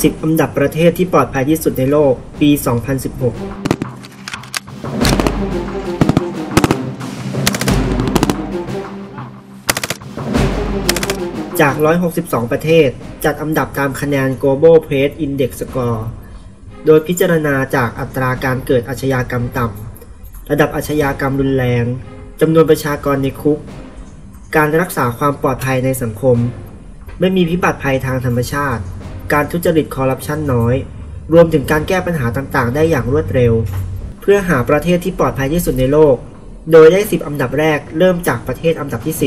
10 อันดับประเทศที่ปลอดภัยที่สุดในโลกปี 2016 จาก 162 ประเทศจัดอันดับตามคะแนน Global Peace Index Score โดยพิจารณาจากอัตราการเกิดอาชญากรรมต่ำระดับอาชญากรรมรุนแรงจำนวนประชากรในคุกการรักษาความปลอดภัยในสังคมไม่มีพิบัติภัยทางธรรมชาติการทุจริตคอร์รัปชันน้อยรวมถึงการแก้ปัญหาต่างๆได้อย่างรวดเร็วเพื่อหาประเทศที่ปลอดภัยที่สุดในโลกโดยได้10 อันดับแรกเริ่มจากประเทศอันดับที่ 10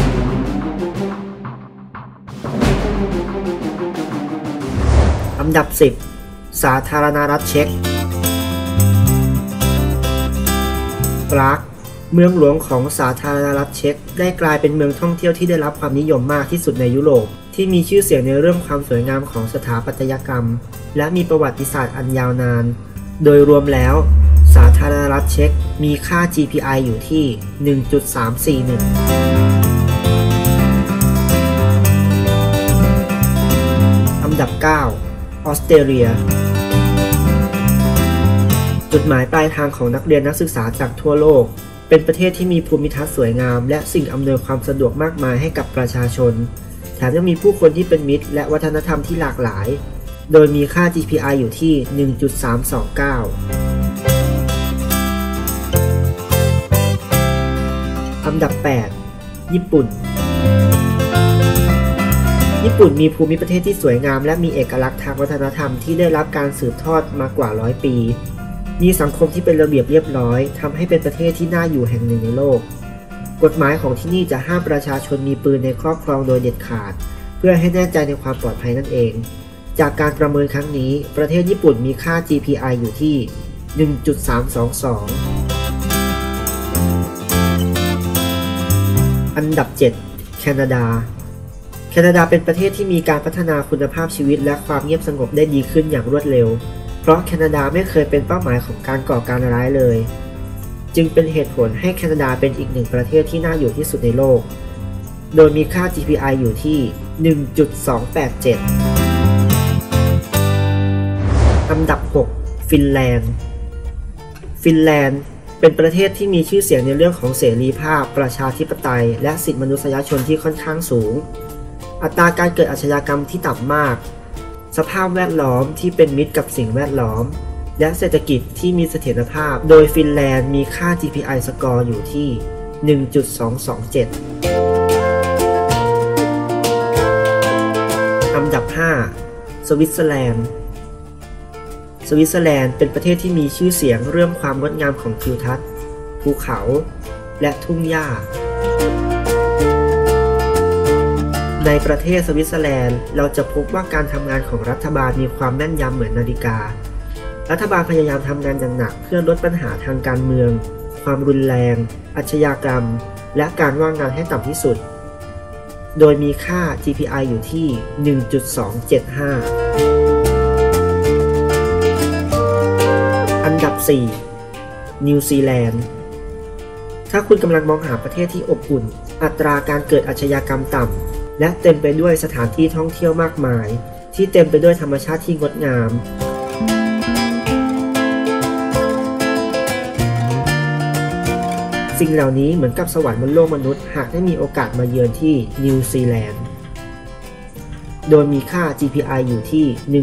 อันดับ 10 สาธารณรัฐเช็กปรากเมืองหลวงของสาธารณรัฐเช็กได้กลายเป็นเมืองท่องเที่ยวที่ได้รับความนิยมมากที่สุดในยุโรปที่มีชื่อเสียงในเรื่องความสวยงามของสถาปัตยกรรมและมีประวัติศาสตร์อันยาวนานโดยรวมแล้วสาธารณรัฐเช็กมีค่า GPI อยู่ที่ 1.341 อันดับ 9 ออสเตรเลียจุดหมายปลายทางของนักเรียนนักศึกษาจากทั่วโลกเป็นประเทศที่มีภูมิทัศน์สวยงามและสิ่งอำนวยความสะดวกมากมายให้กับประชาชนแถมยังมีผู้คนที่เป็นมิตรและวัฒนธรรมที่หลากหลายโดยมีค่า GPI อยู่ที่ 1.329 อันดับ 8 ญี่ปุ่นมีภูมิประเทศที่สวยงามและมีเอกลักษณ์ทางวัฒนธรรมที่ได้รับการสืบทอดมากว่า100 ปีมีสังคมที่เป็นระเบียบเรียบร้อยทำให้เป็นประเทศที่น่าอยู่แห่งหนึ่งในโลกกฎหมายของที่นี่จะห้ามประชาชนมีปืนในครอบครองโดยเด็ดขาดเพื่อให้แน่ใจในความปลอดภัยนั่นเองจากการประเมินครั้งนี้ประเทศญี่ปุ่นมีค่า GPI อยู่ที่ 1.322 อันดับ 7 แคนาดาเป็นประเทศที่มีการพัฒนาคุณภาพชีวิตและความเงียบสงบได้ดีขึ้นอย่างรวดเร็วเพราะแคนาดาไม่เคยเป็นเป้าหมายของการก่อการร้ายเลยจึงเป็นเหตุผลให้แคนาดาเป็นอีกหนึ่งประเทศที่น่าอยู่ที่สุดในโลกโดยมีค่า GPI อยู่ที่ 1.287 อันดับ 6 ฟินแลนด์เป็นประเทศที่มีชื่อเสียงในเรื่องของเสรีภาพประชาธิปไตยและสิทธิมนุษยชนที่ค่อนข้างสูงอัตราการเกิดอาชญากรรมที่ต่ำมากสภาพแวดล้อมที่เป็นมิตรกับสิ่งแวดล้อมและเศรษฐกิจที่มีเสถียรภาพโดยฟินแลนด์มีค่า GPI สกอร์อยู่ที่ 1.227 อันดับ 5 สวิตเซอร์แลนด์เป็นประเทศที่มีชื่อเสียงเรื่องความงดงามของทิวทัศน์ภูเขาและทุ่งหญ้าในประเทศสวิตเซอร์แลนด์เราจะพบว่าการทำงานของรัฐบาลมีความแม่นยำเหมือนนาฬิการัฐบาลพยายามทำงานอย่างหนักเพื่อลดปัญหาทางการเมืองความรุนแรงอาชญากรรมและการว่างงานให้ต่ำที่สุดโดยมีค่า GPI อยู่ที่ 1.275 อันดับ 4 นิวซีแลนด์ถ้าคุณกำลังมองหาประเทศที่อบอุ่นอัตราการเกิดอาชญากรรมต่ำและเต็มไปด้วยสถานที่ท่องเที่ยวมากมายที่เต็มไปด้วยธรรมชาติที่งดงามสิ่งเหล่านี้เหมือนกับสวรรค์บนโลกมนุษย์หากได้มีโอกาสมาเยือนที่นิวซีแลนด์โดยมีค่า GPI อยู่ที่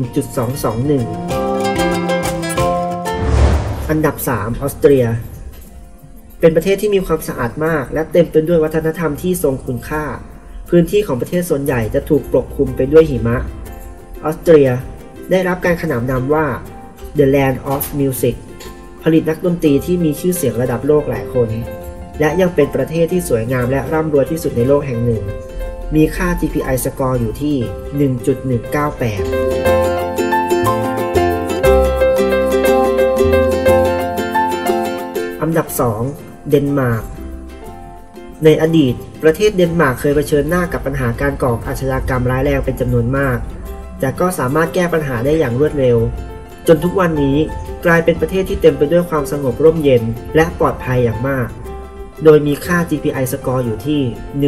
1.221 อันดับ 3 ออสเตรียเป็นประเทศที่มีความสะอาดมากและเต็มไปด้วยวัฒนธรรมที่ทรงคุณค่าพื้นที่ของประเทศส่วนใหญ่จะถูกปกคลุมไปด้วยหิมะออสเตรียได้รับการขนานนามว่า The Land of Music ผลิตนักดนตรีที่มีชื่อเสียงระดับโลกหลายคนและยังเป็นประเทศที่สวยงามและร่ำรวยที่สุดในโลกแห่งหนึ่งมีค่า GPI สกอร์อยู่ที่ 1.198 อันดับ 2 เดนมาร์กในอดีตประเทศเดนมาร์กเคยเผชิญหน้ากับปัญหาการก่ออาชญากรรมร้ายแรงเป็นจำนวนมากแต่ก็สามารถแก้ปัญหาได้อย่างรวดเร็วจนทุกวันนี้กลายเป็นประเทศที่เต็มไปด้วยความสงบร่มเย็นและปลอดภัยอย่างมากโดยมีค่า GPI สกอร์อยู่ที่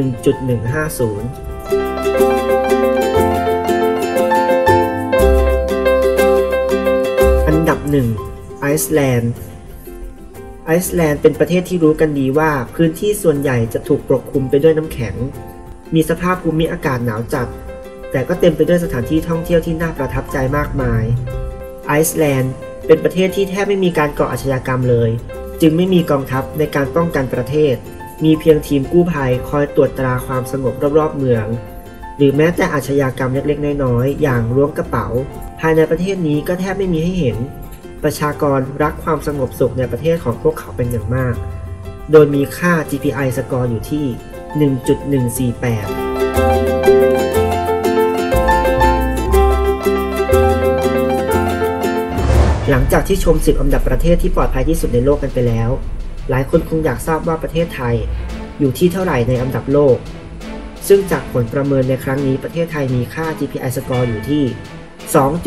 1.150 1. ไอซ์แลนด์เป็นประเทศที่รู้กันดีว่าพื้นที่ส่วนใหญ่จะถูกปกคลุมไปด้วยน้ำแข็งมีสภาพภูมิอากาศหนาวจัดแต่ก็เต็มไปด้วยสถานที่ท่องเที่ยวที่น่าประทับใจมากมายไอซ์แลนด์เป็นประเทศที่แทบไม่มีการก่ออาชญากรรมเลยจึงไม่มีกองทัพในการป้องกันประเทศมีเพียงทีมกู้ภัยคอยตรวจตราความสงบรอบๆเมืองหรือแม้แต่อาชญากรรมเล็กๆน้อยๆอย่างล้วงกระเป๋าภายในประเทศนี้ก็แทบไม่มีให้เห็นประชากรรักความสงบสุขในประเทศของพวกเขาเป็นอย่างมากโดยมีค่า GPI สกอร์อยู่ที่ 1.148 หลังจากที่ชม10อันดับประเทศที่ปลอดภัยที่สุดในโลกกันไปแล้วหลายคนคงอยากทราบว่าประเทศไทยอยู่ที่เท่าไหร่ในอันดับโลกซึ่งจากผลประเมินในครั้งนี้ประเทศไทยมีค่า GPI สกอร์อยู่ที่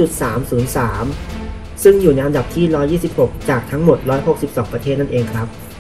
2.303 ซึ่งอยู่ในอันดับที่ 126 จากทั้งหมด 162 ประเทศนั่นเองครับ